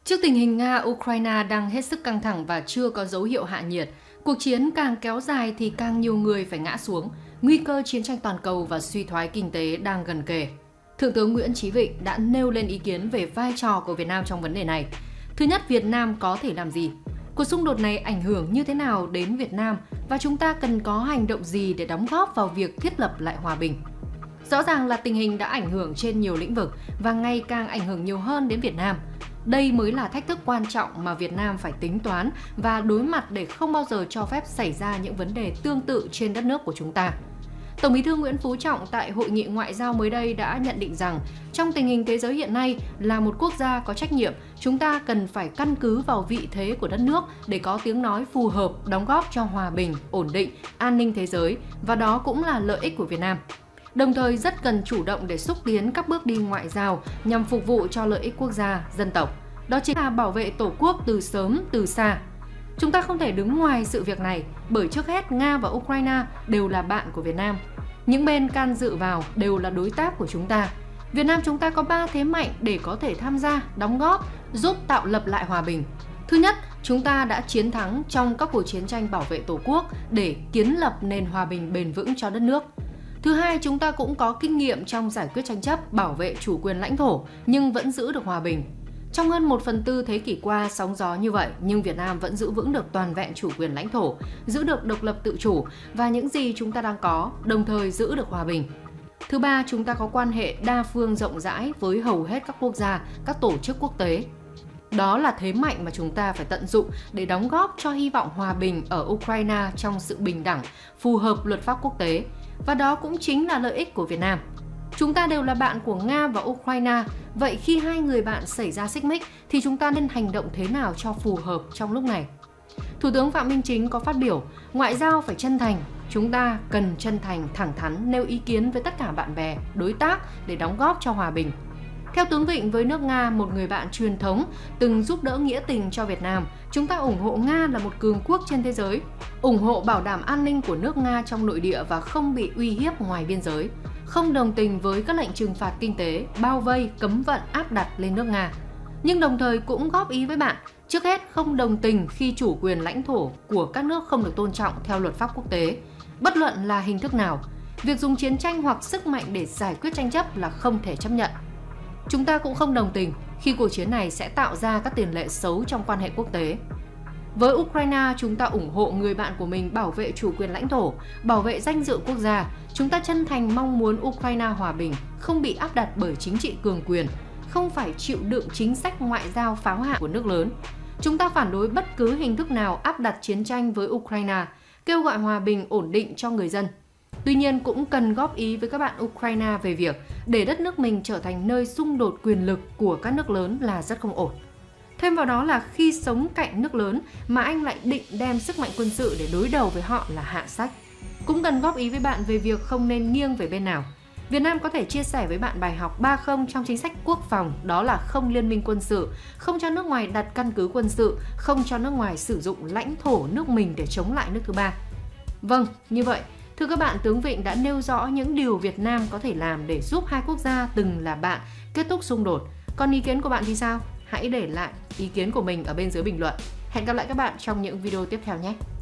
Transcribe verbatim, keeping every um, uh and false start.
Trước tình hình Nga-Ukraine đang hết sức căng thẳng và chưa có dấu hiệu hạ nhiệt, cuộc chiến càng kéo dài thì càng nhiều người phải ngã xuống, nguy cơ chiến tranh toàn cầu và suy thoái kinh tế đang gần kề. Thượng tướng Nguyễn Chí Vịnh đã nêu lên ý kiến về vai trò của Việt Nam trong vấn đề này. Thứ nhất, Việt Nam có thể làm gì? Cuộc xung đột này ảnh hưởng như thế nào đến Việt Nam và chúng ta cần có hành động gì để đóng góp vào việc thiết lập lại hòa bình? Rõ ràng là tình hình đã ảnh hưởng trên nhiều lĩnh vực và ngày càng ảnh hưởng nhiều hơn đến Việt Nam. Đây mới là thách thức quan trọng mà Việt Nam phải tính toán và đối mặt để không bao giờ cho phép xảy ra những vấn đề tương tự trên đất nước của chúng ta. Tổng Bí thư Nguyễn Phú Trọng tại Hội nghị Ngoại giao mới đây đã nhận định rằng trong tình hình thế giới hiện nay, là một quốc gia có trách nhiệm, chúng ta cần phải căn cứ vào vị thế của đất nước để có tiếng nói phù hợp, đóng góp cho hòa bình, ổn định, an ninh thế giới và đó cũng là lợi ích của Việt Nam. Đồng thời rất cần chủ động để xúc tiến các bước đi ngoại giao nhằm phục vụ cho lợi ích quốc gia, dân tộc. Đó chính là bảo vệ Tổ quốc từ sớm, từ xa. Chúng ta không thể đứng ngoài sự việc này bởi trước hết Nga và Ukraine đều là bạn của Việt Nam. Những bên can dự vào đều là đối tác của chúng ta. Việt Nam chúng ta có ba thế mạnh để có thể tham gia, đóng góp, giúp tạo lập lại hòa bình. Thứ nhất, chúng ta đã chiến thắng trong các cuộc chiến tranh bảo vệ Tổ quốc để kiến lập nền hòa bình bền vững cho đất nước. Thứ hai, chúng ta cũng có kinh nghiệm trong giải quyết tranh chấp, bảo vệ chủ quyền lãnh thổ nhưng vẫn giữ được hòa bình. Trong hơn một phần tư thế kỷ qua sóng gió như vậy, nhưng Việt Nam vẫn giữ vững được toàn vẹn chủ quyền lãnh thổ, giữ được độc lập tự chủ và những gì chúng ta đang có, đồng thời giữ được hòa bình. Thứ ba, chúng ta có quan hệ đa phương rộng rãi với hầu hết các quốc gia, các tổ chức quốc tế. Đó là thế mạnh mà chúng ta phải tận dụng để đóng góp cho hy vọng hòa bình ở Ukraine trong sự bình đẳng, phù hợp luật pháp quốc tế. Và đó cũng chính là lợi ích của Việt Nam. Chúng ta đều là bạn của Nga và Ukraine, vậy khi hai người bạn xảy ra xích mích thì chúng ta nên hành động thế nào cho phù hợp trong lúc này? Thủ tướng Phạm Minh Chính có phát biểu, ngoại giao phải chân thành, chúng ta cần chân thành, thẳng thắn nêu ý kiến với tất cả bạn bè, đối tác để đóng góp cho hòa bình. Theo tướng Vịnh, với nước Nga, một người bạn truyền thống từng giúp đỡ nghĩa tình cho Việt Nam, chúng ta ủng hộ Nga là một cường quốc trên thế giới, ủng hộ bảo đảm an ninh của nước Nga trong nội địa và không bị uy hiếp ngoài biên giới, không đồng tình với các lệnh trừng phạt kinh tế, bao vây, cấm vận áp đặt lên nước Nga. Nhưng đồng thời cũng góp ý với bạn, trước hết không đồng tình khi chủ quyền lãnh thổ của các nước không được tôn trọng theo luật pháp quốc tế. Bất luận là hình thức nào, việc dùng chiến tranh hoặc sức mạnh để giải quyết tranh chấp là không thể chấp nhận. Chúng ta cũng không đồng tình khi cuộc chiến này sẽ tạo ra các tiền lệ xấu trong quan hệ quốc tế. Với Ukraine, chúng ta ủng hộ người bạn của mình bảo vệ chủ quyền lãnh thổ, bảo vệ danh dự quốc gia. Chúng ta chân thành mong muốn Ukraine hòa bình, không bị áp đặt bởi chính trị cường quyền, không phải chịu đựng chính sách ngoại giao pháo hạng của nước lớn. Chúng ta phản đối bất cứ hình thức nào áp đặt chiến tranh với Ukraine, kêu gọi hòa bình ổn định cho người dân. Tuy nhiên cũng cần góp ý với các bạn Ukraine về việc để đất nước mình trở thành nơi xung đột quyền lực của các nước lớn là rất không ổn. Thêm vào đó là khi sống cạnh nước lớn mà anh lại định đem sức mạnh quân sự để đối đầu với họ là hạ sách. Cũng cần góp ý với bạn về việc không nên nghiêng về bên nào. Việt Nam có thể chia sẻ với bạn bài học ba không trong chính sách quốc phòng, đó là không liên minh quân sự, không cho nước ngoài đặt căn cứ quân sự, không cho nước ngoài sử dụng lãnh thổ nước mình để chống lại nước thứ ba. Vâng, như vậy, thưa các bạn, tướng Vịnh đã nêu rõ những điều Việt Nam có thể làm để giúp hai quốc gia từng là bạn kết thúc xung đột. Còn ý kiến của bạn thì sao? Hãy để lại ý kiến của mình ở bên dưới bình luận. Hẹn gặp lại các bạn trong những video tiếp theo nhé!